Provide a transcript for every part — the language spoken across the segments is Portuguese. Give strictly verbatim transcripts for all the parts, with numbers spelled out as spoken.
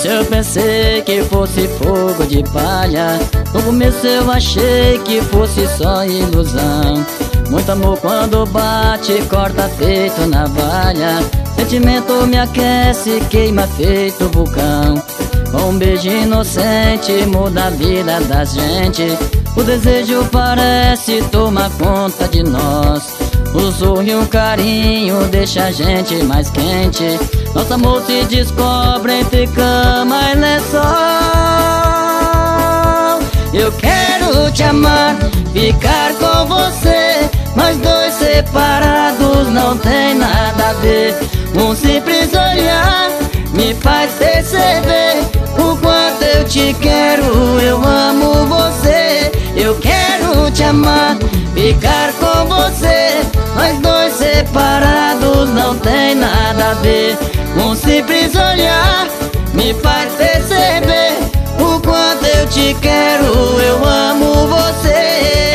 início eu pensei que fosse fogo de palha, no começo eu achei que fosse só ilusão. Muito amor quando bate, corta feito navalha, sentimento me aquece, queima feito vulcão. Com um beijo inocente muda a vida da gente, o desejo parece tomar conta de nós. O sorriso e o carinho deixa a gente mais quente, nosso amor se descobre entre cama e lençol. Eu quero te amar, ficar com você, nós dois separados não tem nada a ver. Um simples olhar me faz perceber o quanto eu te quero, eu amo você. Eu quero te amar, ficar com você, nós dois separados não tem nada a ver. Um simples olhar me faz perceber o quanto eu te quero, eu amo você.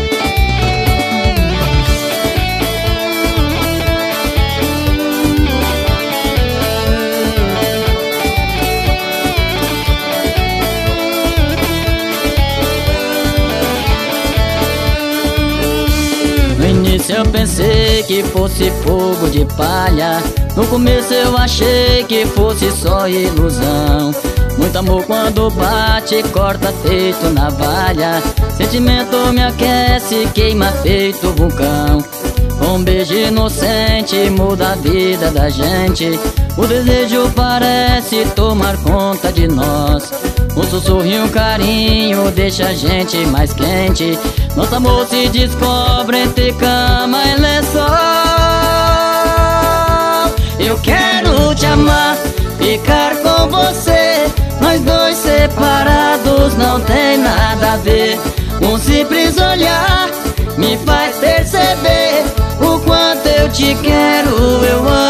No início eu pensei que fosse fogo de palha, no começo eu achei que fosse só ilusão. Muito amor quando bate, corta feito navalha, sentimento me aquece, queima feito vulcão. Com um beijo inocente muda a vida da gente, o desejo parece tomar conta de nós. Um sussurro e um carinho deixa a gente mais quente, nosso amor se descobre entre cama e lençol. Eu quero te amar, ficar com você, nós dois separados não tem nada a ver. Um simples olhar me faz perceber o quanto eu te quero, eu amo